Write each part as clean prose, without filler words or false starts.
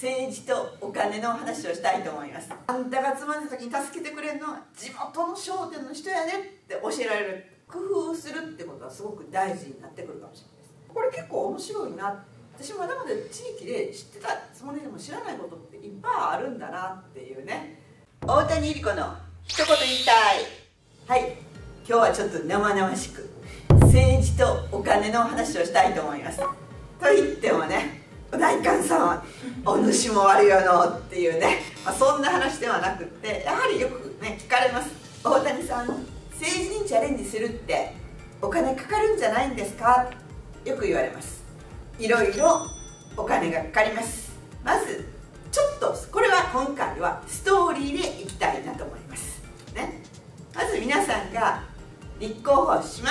政治とお金の話をしたいと思います。あんたがつまずいた時に助けてくれるのは地元の商店の人やねって教えられる、工夫するってことはすごく大事になってくるかもしれないです。これ結構面白いな、私まだまだ地域で知ってたつもりでも知らないことっていっぱいあるんだなっていうね。大谷百合子の一言言いたい。はい、今日はちょっと生々しく政治とお金の話をしたいと思います。と言ってもね、大観さんはお主も悪いよのっていうね、そんな話ではなくって、やはりよくね聞かれます。大谷さん、政治にチャレンジするってお金かかるんじゃないんですか、よく言われます。いろいろお金がかかります。まずちょっとこれは今回はストーリーでいきたいなと思いますね。まず皆さんが立候補します。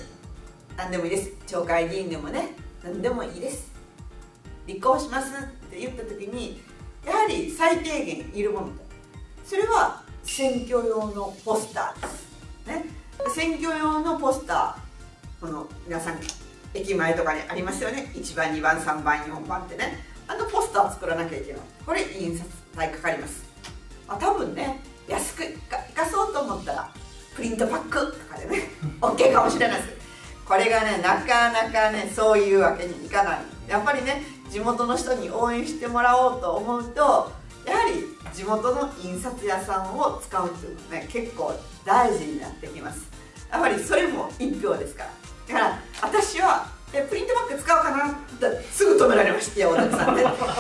何でもいいです。町会議員でもね、何でもいいです。立候補しますって言った時に、やはり最低限いるものと、それは選挙用のポスターですね。選挙用のポスター、この皆さん駅前とかにありますよね。1番2番3番4番ってね、ポスター作らなきゃいけない。これ印刷代かかります。多分ね、安く生かそうと思ったらプリントパックとかでねOK かもしれないです。これがね、なかなかね、そういうわけにいかない。やっぱりね、地元の人に応援してもらおうと思うと、やはり地元の印刷屋さんを使うっていうのはね、結構大事になってきます。やっぱりそれも1票ですから。だから私はプリントバッグ使おうかなってすぐ止められましたよ、大谷さんね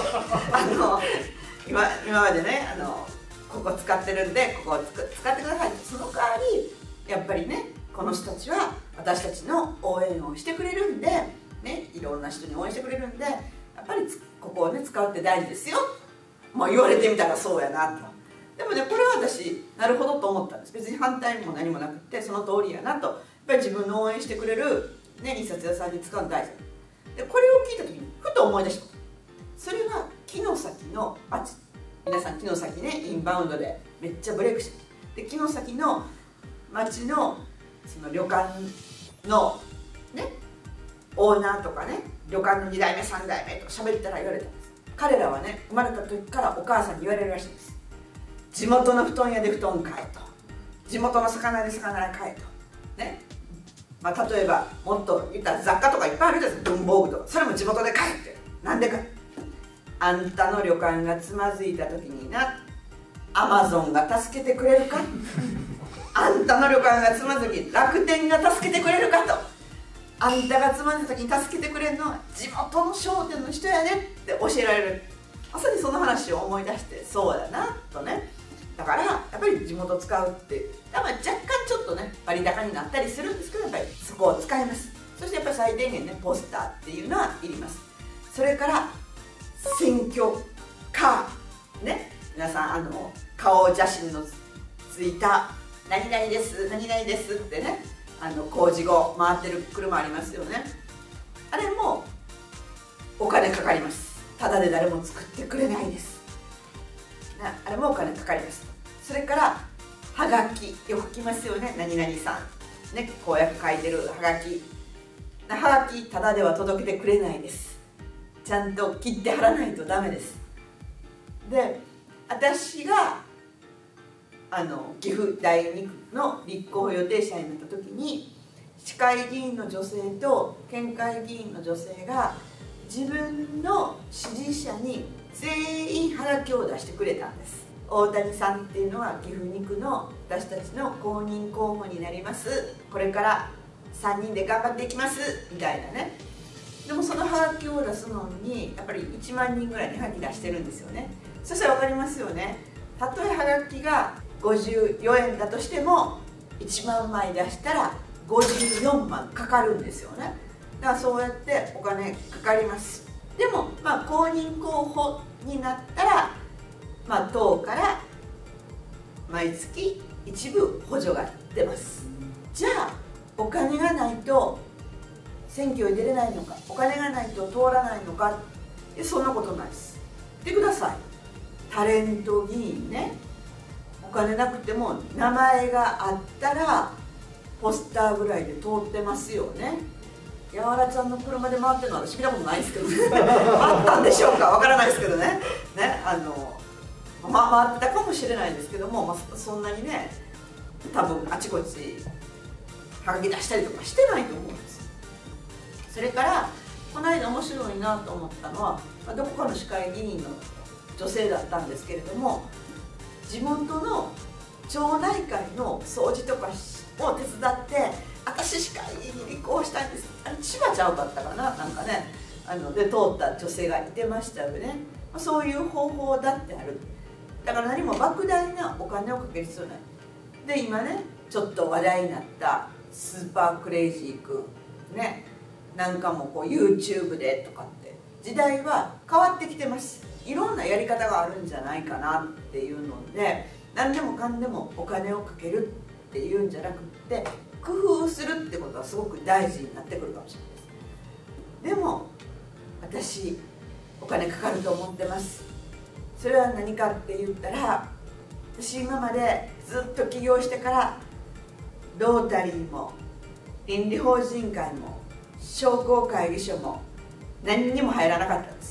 今までね、ここ使ってるんでここを使ってください。その代わりやっぱりね、この人たちは私たちの応援をしてくれるんでね、いろんな人に応援してくれるんで、やっぱりここをね使うって大事ですよ。言われてみたらそうやなと。でもね、これは私なるほどと思ったんです。別に反対も何もなくって、その通りやなと。やっぱり自分の応援してくれるね、印刷屋さんに使うの大事で、これを聞いた時にふと思い出したこと、それは城崎の町。皆さん城崎ね、インバウンドでめっちゃブレイクしてで、城崎の町のその旅館のねオーナーとかね、旅館の2代目3代目と喋ったら言われたんです。彼らはね、生まれた時からお母さんに言われるらしいんです。地元の布団屋で布団買えと、地元の魚で魚買えとね。例えばもっと言ったら雑貨とかいっぱいあるじゃないですか。文房具とか、それも地元で買えって。なんでか、あんたの旅館がつまずいた時にな、アマゾンが助けてくれるかあんたの旅館がつまずき楽天が助けてくれるかと。あんたがつまずいた時に助けてくれるのは地元の商店の人やねって教えられる。まさにその話を思い出して、そうだなとね。だからやっぱり地元使うって若干ちょっとね割高になったりするんですけど、やっぱりそこを使います。そしてやっぱり最低限ね、ポスターっていうのはいります。それから選挙カーね、皆さん顔写真のついた何々です何々ですってね、工事後回ってる車ありますよね。あれもお金かかります。ただで誰も作ってくれないです。あれもお金かかります。それからはがき、よく来ますよね。何々さんね、公約書いてるはがきただでは届けてくれないです。ちゃんと切って貼らないとダメです。で、私が岐阜第2区の立候補予定者になった時に、市会議員の女性と県会議員の女性が自分の支持者に全員はがきを出してくれたんです。大谷さんっていうのは岐阜2区の私たちの公認候補になります、これから3人で頑張っていきますみたいなね。でもそのはがきを出すのにやっぱり1万人ぐらいにはがき出してるんですよね。そしたら分かりますよね。たとえはがきが54円だとしても1万枚出したら54万かかるんですよね。だからそうやってお金かかります。でも公認候補になったら党から毎月一部補助が出ます。じゃあお金がないと選挙に出れないのか、お金がないと通らないのか、そんなことないです。見てください、タレント議員ね、お金なくても名前があったらポスターぐらいで通ってますよね。やわらちゃんの車で回ってるのは私見たことないですけどあったんでしょうか、わからないですけどね。 回ってたかもしれないですけども、そんなにね多分あちこちはがき出したりとかしてないと思うんです。それからこの間面白いなと思ったのは、どこかの市会議員の女性だったんですけれども、地元の町内会の掃除とかを手伝って私市会議員に立候補したいんです、千葉ちゃうかったかな、なんかねで通った女性がいてましたよね。そういう方法だってある。だから何も莫大なお金をかける必要ない。で今ねちょっと話題になったスーパークレイジー君ね、なんかもこう YouTube でとかって時代は変わってきてます。いろんなやり方があるんじゃないかなっていうので、何でもかんでもお金をかけるっていうんじゃなくって工夫するってことはすごく大事になってくるかもしれないです。でも私お金かかると思ってます。それは何かって言ったら、私今までずっと起業してからロータリーも倫理法人会も商工会議所も何にも入らなかったんです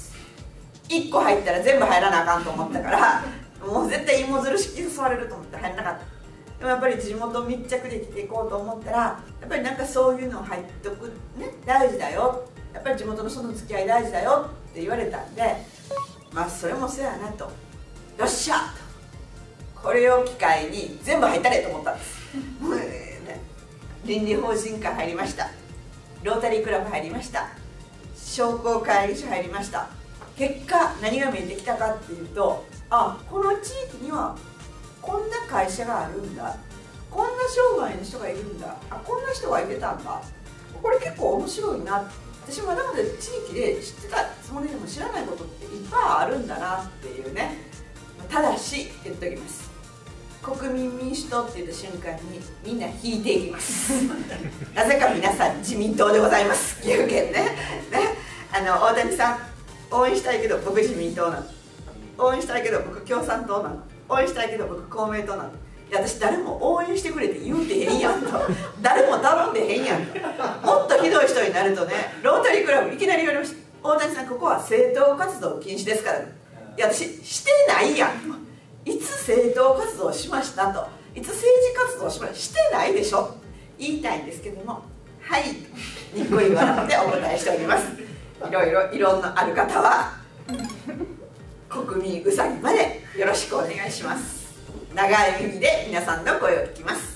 。1個入ったら全部入らなあかんと思ったからもう絶対芋づる式誘われると思って入らなかった。でもやっぱり地元密着で生きていこうと思ったら、やっぱりなんかそういうの入っておくね、大事だよ、やっぱり地元の人の付き合い大事だよって言われたんで、それもそうやなと、よっしゃと、これを機会に全部入ったれと思ったんです倫理法人会入りました、ロータリークラブ入りました、商工会議所入りました。結果何が見えてきたかっていうと、この地域にはこんな会社があるんだ、こんな商売の人がいるんだ、こんな人がいてたんだ、これ結構面白いな、私まだまだ地域で知ってたつもりでも知らないことっていっぱいあるんだなっていうね。ただし言っときます、国民民主党って言った瞬間にみんな引いていきますなぜか皆さん自民党でございます。岐阜県ね大谷さん応援したいけど僕自民党なの、応援したいけど僕共産党なの、応援したいけど僕公明党なの、いや私誰も応援してくれて言うてへんやんと誰も頼んでへんやんと。もっとひどい人になるとね、ロータリークラブいきなり言われました、大谷さんここは政党活動禁止ですから、いや私してないやんと、いつ政党活動しましたと、いつ政治活動しました、してないでしょ言いたいんですけども、はいにっこり笑ってお答えしております。いろんなある方は国民うさぎまでよろしくお願いします。長い耳で皆さんの声を聞きます。